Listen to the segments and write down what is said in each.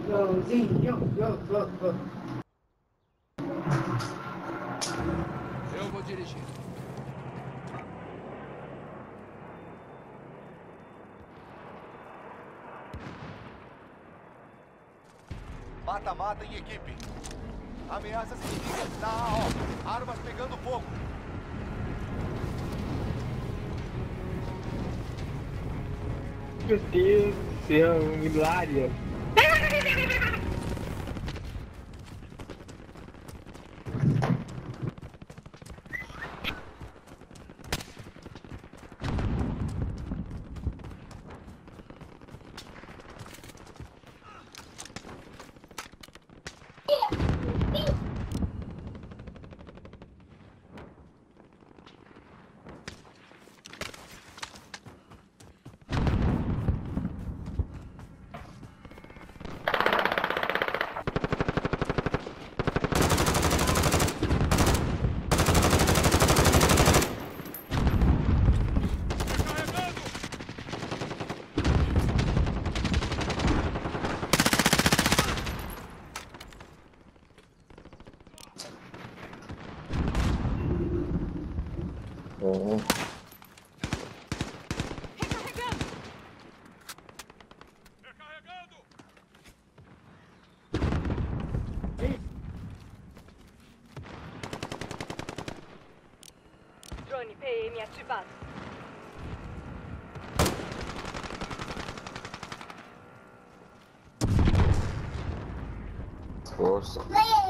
Eu vou dirigir. Mata-mata em equipe. Ameaças inimigas na AO. Armas pegando fogo. Meu Deus do céu, hilária. Drone PM ativado. Força.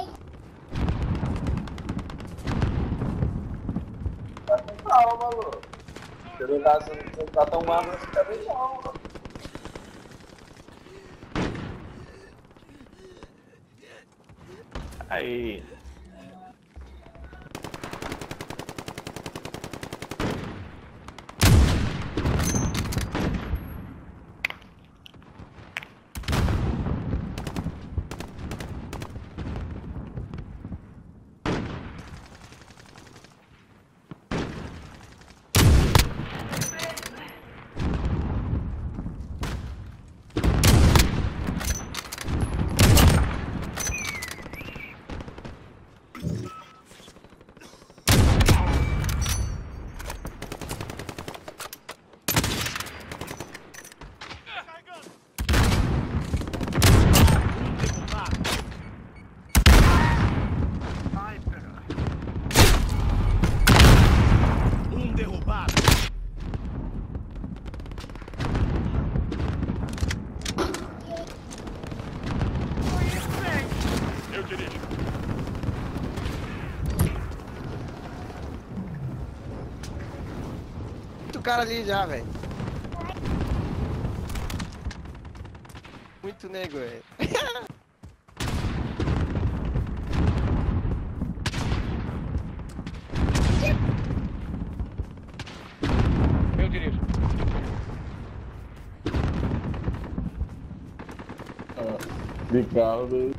Calma, louco. Você não tá tão magro assim também não, mano. Aí. Muito cara ali já, velho. Muito nego, velho. Eu dirijo. De carro, daí.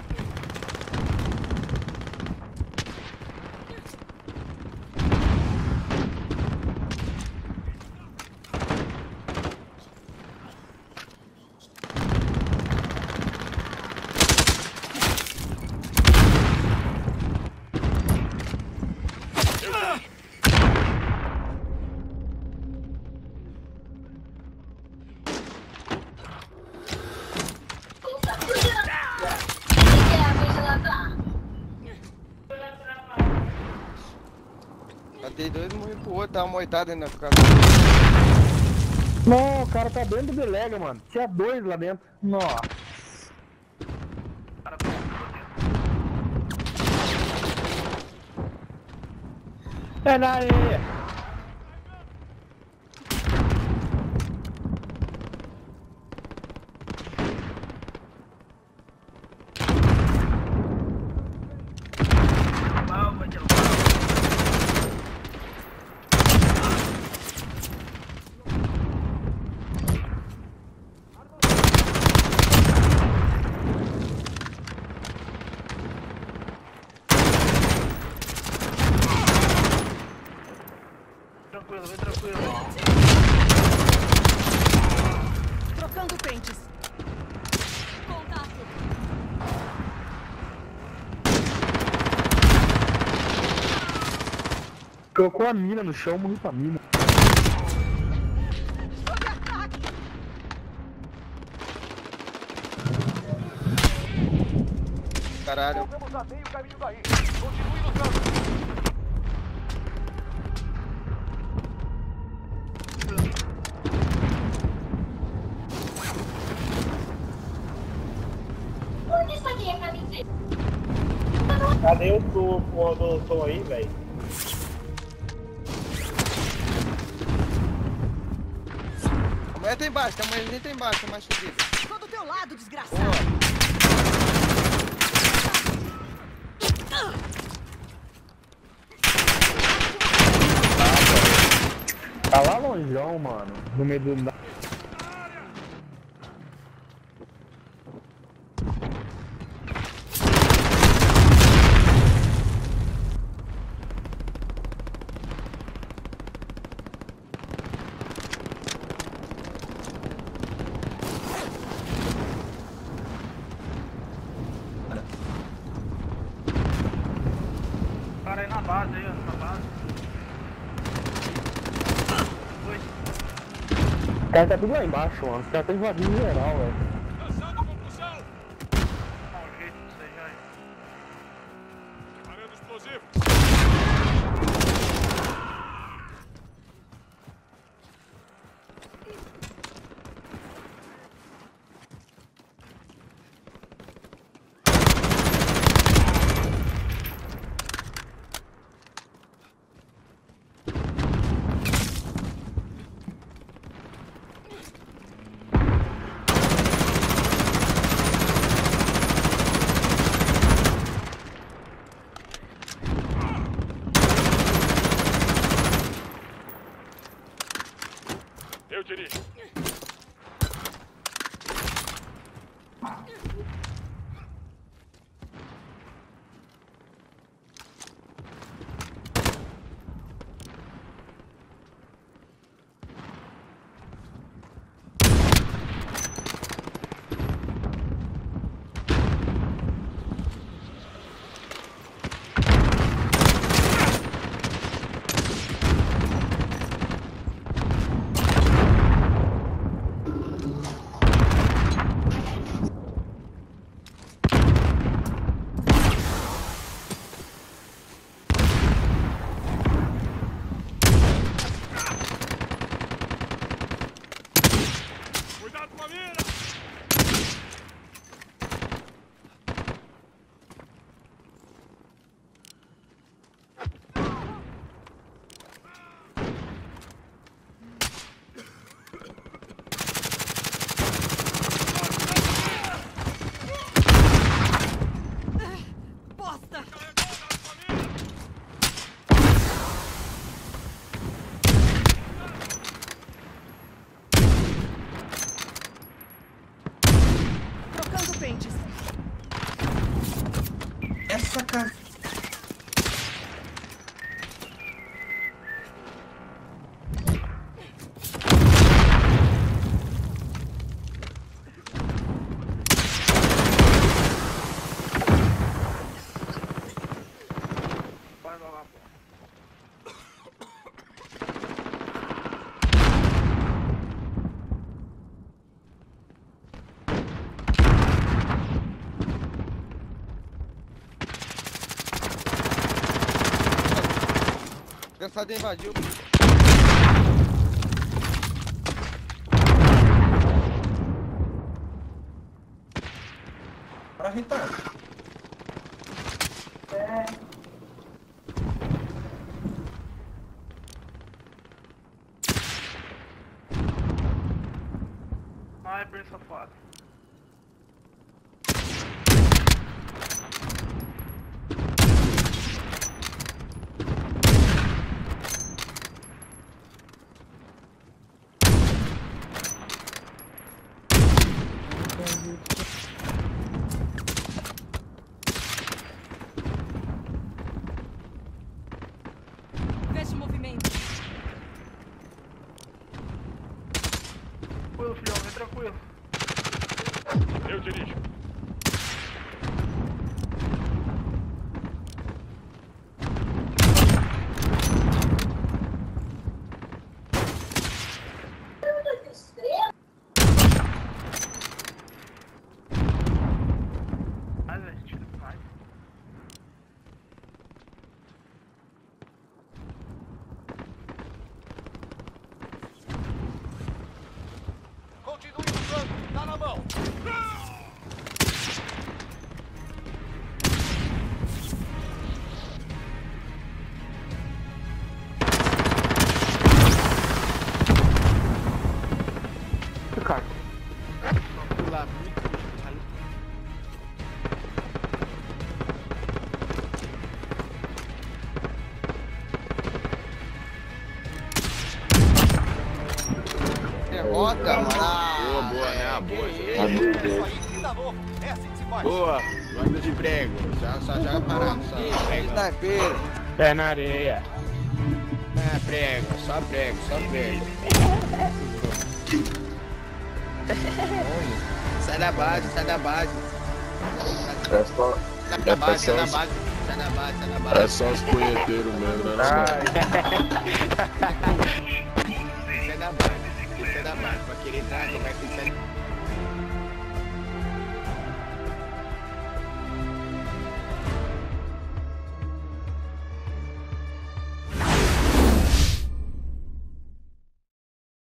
Matei dois, morri pro outro, dá uma moitada na casa. Não, o cara tá dentro do delega, mano. Tinha dois lá dentro. Nossa. É na areia. Tranquilo, vem tranquilo. Trocando pentes. Contato. Colocou a mina no chão, morri pra mina. Caralho. Vamos a meio caminho daí. Continue lutando. Onde está aqui a camiseta? Cadê o som aí, velho? A mulher tá embaixo, a mulher tá embaixo, a mais fodida. Tô do teu lado, desgraçado. Boa. Tá lá longeão, mano. No meio do... Cara aí na base aí, ó, na base. Os caras tá tudo lá embaixo, mano. Os caras tá invadindo geral, velho. Dá um jeito disso aí já. Preparando explosivo. Eu dirijo. Cuidado com a mira! Bosta! Trocando pentes. Essa cara. Vai lá, pô. Cansado invadiu. Para irritar. Ai, bem safado. Veja o movimento. Tranquilo, filhão, vem tranquilo. Eu dirijo. munição. Cara, Lá, muito bem. Derrota, mano. Boa, boa, né? Boa. Isso aí, vida novo. É assim que se faz. Boa, banda de prego. Só joga parado, só. Sniper. pé na areia. É, prego, só prego, só prego. Sai da base, sai da base. É só. Sai da base, sai da base. Sai da base, sai da base. É só os punheteiros mesmo, né? Sai da base. Sai da base. Pra querer entrar, vai ter que sair.